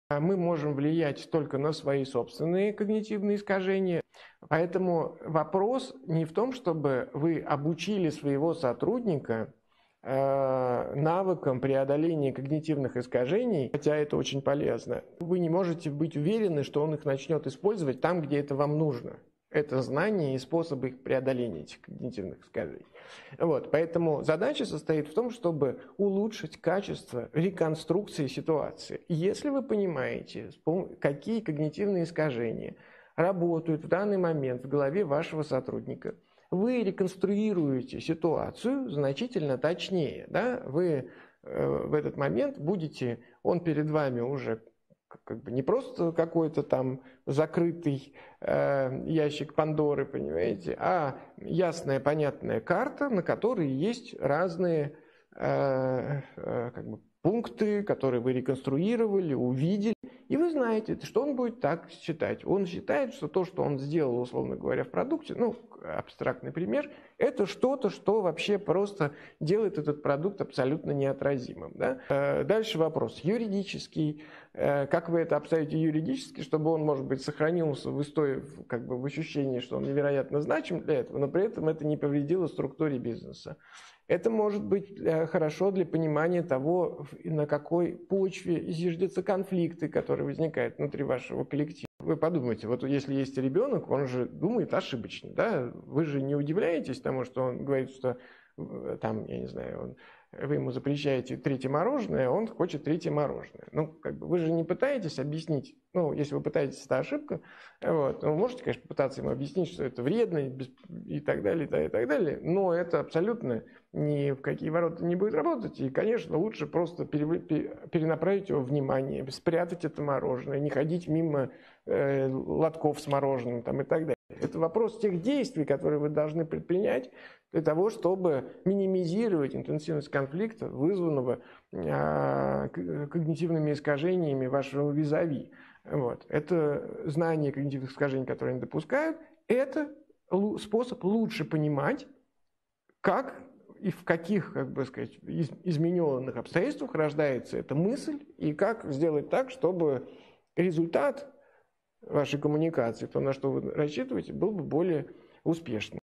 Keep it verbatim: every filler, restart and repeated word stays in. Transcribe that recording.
Мы можем влиять только на свои собственные когнитивные искажения. Поэтому вопрос не в том, чтобы вы обучили своего сотрудника навыкам преодоления когнитивных искажений, хотя это очень полезно. Вы не можете быть уверены, что он их начнет использовать там, где это вам нужно. Это знания и способы их преодоления, этих когнитивных искажений. Вот, поэтому задача состоит в том, чтобы улучшить качество реконструкции ситуации. Если вы понимаете, какие когнитивные искажения работают в данный момент в голове вашего сотрудника, вы реконструируете ситуацию значительно точнее. Да? Вы э, в этот момент будете, он перед вами уже как бы не просто какой-то там закрытый э, ящик Пандоры, понимаете, а ясная, понятная карта, на которой есть разные э, э, как бы пункты, которые вы реконструировали, увидели, и вы знаете, что он будет так считать. Он считает, что то, что он сделал, условно говоря, в продукте, ну, абстрактный пример, это что-то, что вообще просто делает этот продукт абсолютно неотразимым. Да? Дальше вопрос юридический. Как вы это обставите юридически, чтобы он, может быть, сохранился в истории, как бы в ощущении, что он невероятно значим для этого, но при этом это не повредило структуре бизнеса. Это может быть хорошо для понимания того, на какой почве зиждятся конфликты, которые возникают внутри вашего коллектива. Вы подумайте, вот если есть ребенок, он же думает ошибочно, да? Вы же не удивляетесь тому, что он говорит, что там, я не знаю, он, вы ему запрещаете третье мороженое, а он хочет третье мороженое. Ну, как бы вы же не пытаетесь объяснить, ну, если вы пытаетесь, это ошибка, вот, вы можете, конечно, пытаться ему объяснить, что это вредно и так далее, и так далее, но это абсолютно ни в какие ворота не будет работать, и, конечно, лучше просто перенаправить его внимание, спрятать это мороженое, не ходить мимо э, лотков с мороженым там, и так далее. Это вопрос тех действий, которые вы должны предпринять для того, чтобы минимизировать интенсивность конфликта, вызванного э, когнитивными искажениями вашего визави. Вот. Это знание когнитивных искажений, которые они допускают, это способ лучше понимать, как и в каких, как бы сказать, измененных обстоятельствах рождается эта мысль, и как сделать так, чтобы результат вашей коммуникации, то, на что вы рассчитываете, был бы более успешным.